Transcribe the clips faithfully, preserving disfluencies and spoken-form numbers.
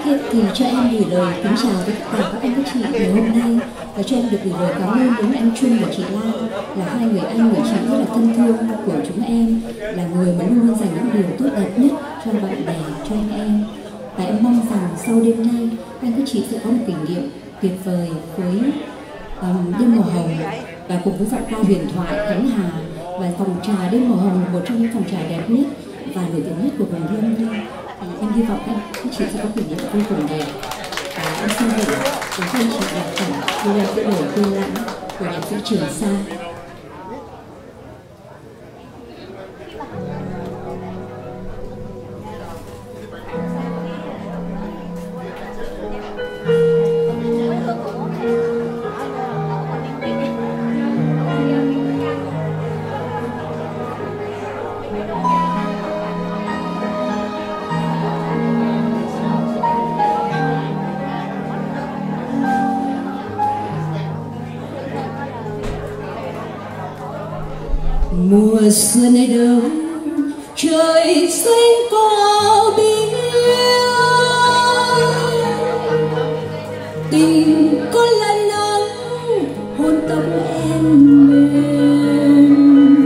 hết thì cho em gửi lời kính chào với tất cả các anh các chị ngày hôm nay, và cho em được gửi lời cảm ơn đến anh Trung và chị Lan, là hai người anh người chị rất là thân thương của chúng em, là người mà luôn luôn dành những điều tốt đẹp nhất cho bạn bè, cho anh em. Và em mong rằng sau đêm nay anh các chị sẽ có một kỷ niệm tuyệt vời với um, đêm màu hồng, và cùng với vạn hoa huyền thoại Khánh Hà, và phòng trà đêm màu hồng là một trong những phòng trà đẹp nhất và nổi tiếng nhất của vùng Lâm Viên. Em hy vọng anh các chị sẽ có kỷ niệm vô cùng đẹp. Và em xin gửi đến các anh chị nhạc phẩm Cô Đơn Giữa Đời Quê Lãng của nhạc sĩ Trường Sa. Mùa xuân này đâu trời xanh có biếc, tình con là nắng hôn tóc em mềm,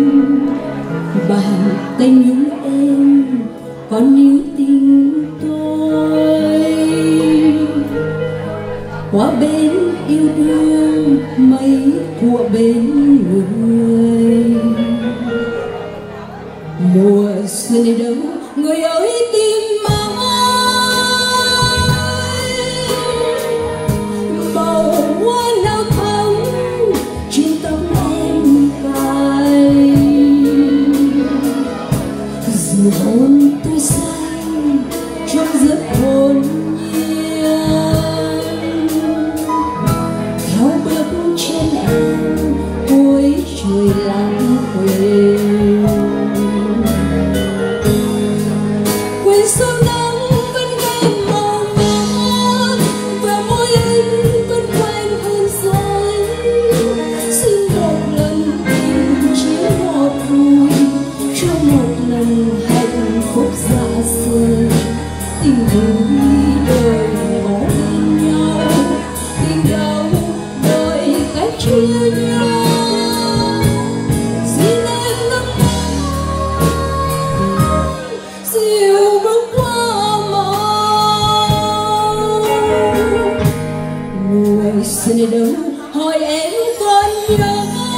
bàn tay nhúng em còn níu tình tôi. Qua bên yêu đương mấy của bên người, mùa xuân này đâu người ơi tìm mãi, màu hoa nào thắm trên tóc em cài, dù hôn tôi say trong giấc hồn nhiên, theo bước chân em cuối trời lãng quên. Sương nắng vẫn ghen màu mát và môi anh vẫn quen hơn giấy. Xin một lần tình chỉ một vui, cho một lần hạnh phúc dạ rời. Tình vui đời ngó bên nhau, tình đau đời cách chia nhau. Xin em nắm tay dìu bước qua mùa xuân này đâu hỏi em còn nhớ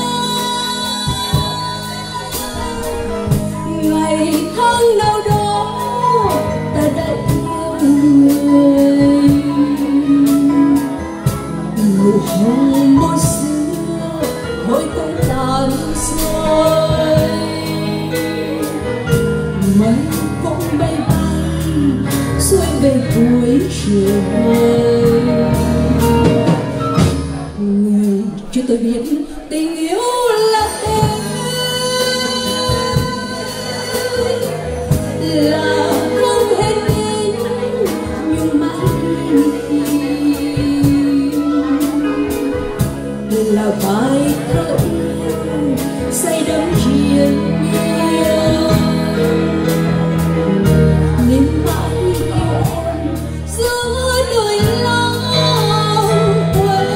ngày tháng nào đó ta đã yêu người. Nụ hôn môi xưa hồi cũng tàn rơi, mây cũng bay bay xuôi về cuối chiều nay. Người cho tôi biết tình yêu là thế, là không hết đến nhưng mãi là bài thơ yêu say đắm triền miên. Nên mãi yêu em giữa đời lãng quên.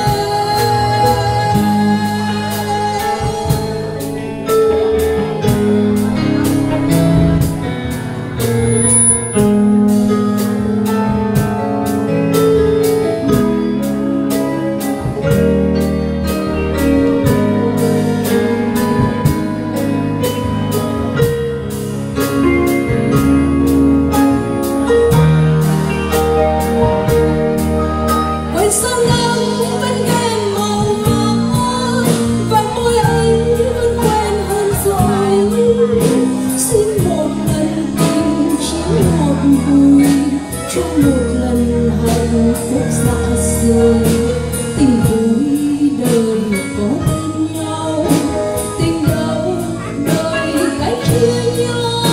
Trong một lần hạnh phúc dạ rời, tình vui đời có bên nhau, tình đau đời cách chia nhau.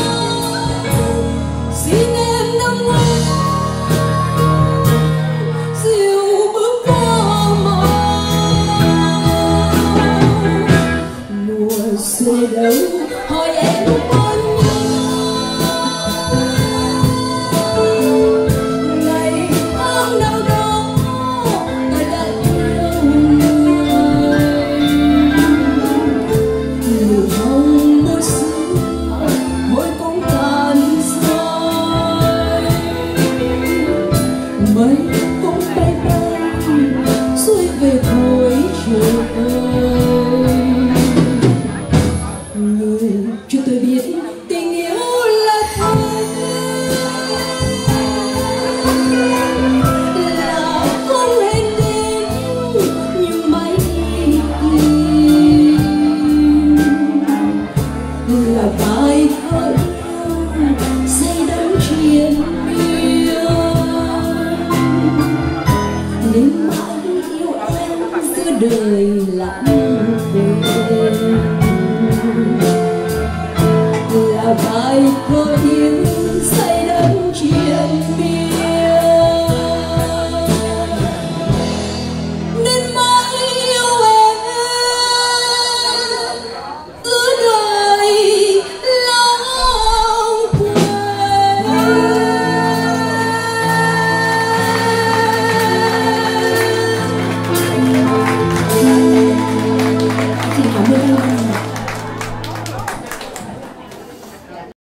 Xin em nắm lấy dìu bước qua mùa xuân đâu hỏi em còn nhớ ngày đời lặng